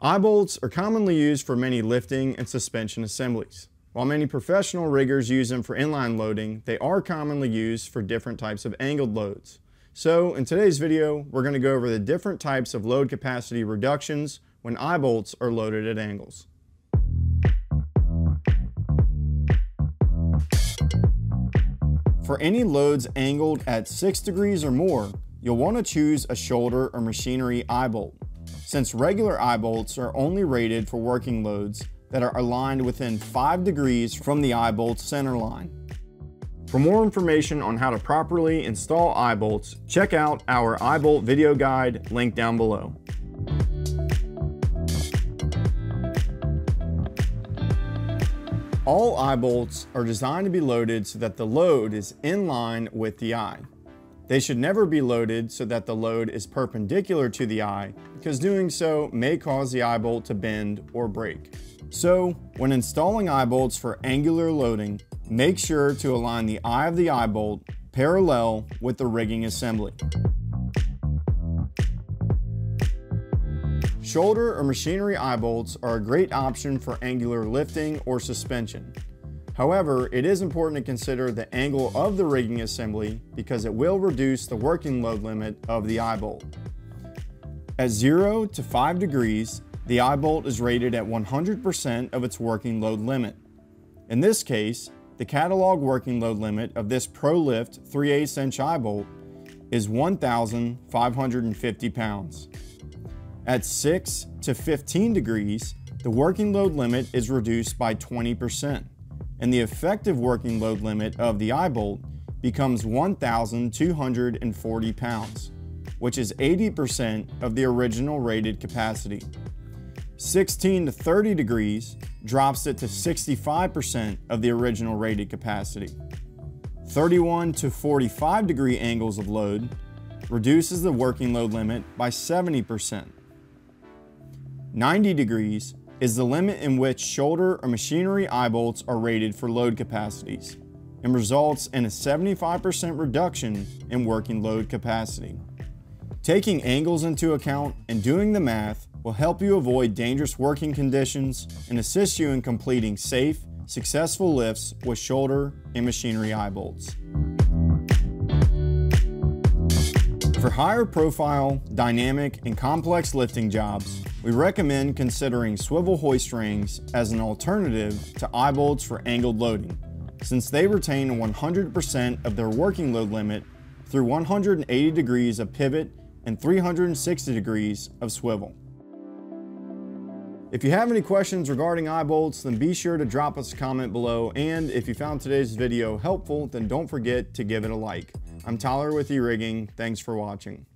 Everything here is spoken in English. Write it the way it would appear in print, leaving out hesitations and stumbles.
Eyebolts are commonly used for many lifting and suspension assemblies. While many professional riggers use them for inline loading, they are commonly used for different types of angled loads. So in today's video, we're going to go over the different types of load capacity reductions when eyebolts are loaded at angles. For any loads angled at 6 degrees or more, you'll want to choose a shoulder or machinery eyebolt, since regular eyebolts are only rated for working loads that are aligned within 5 degrees from the eyebolt's center line. For more information on how to properly install eyebolts, check out our eyebolt video guide linked down below. All eyebolts are designed to be loaded so that the load is in line with the eye. They should never be loaded so that the load is perpendicular to the eye, because doing so may cause the eyebolt to bend or break. So, when installing eyebolts for angular loading, make sure to align the eye of the eyebolt parallel with the rigging assembly. Shoulder or machinery eyebolts are a great option for angular lifting or suspension. However, it is important to consider the angle of the rigging assembly because it will reduce the working load limit of the eyebolt. At 0 to 5 degrees, the eyebolt is rated at 100% of its working load limit. In this case, the catalog working load limit of this ProLift 3/8 inch eyebolt is 1,550 pounds. At 6 to 15 degrees, the working load limit is reduced by 20%. And the effective working load limit of the eyebolt becomes 1,240 pounds, which is 80% of the original rated capacity. 16 to 30 degrees drops it to 65% of the original rated capacity. 31 to 45 degree angles of load reduces the working load limit by 70%. 90 degrees is the limit in which shoulder or machinery eyebolts are rated for load capacities and results in a 75% reduction in working load capacity. Taking angles into account and doing the math will help you avoid dangerous working conditions and assist you in completing safe, successful lifts with shoulder and machinery eyebolts. For higher profile, dynamic, and complex lifting jobs, we recommend considering swivel hoist rings as an alternative to eyebolts for angled loading, since they retain 100% of their working load limit through 180 degrees of pivot and 360 degrees of swivel. If you have any questions regarding eyebolts, then be sure to drop us a comment below, and if you found today's video helpful, then don't forget to give it a like. I'm Tyler with E-Rigging. Thanks for watching.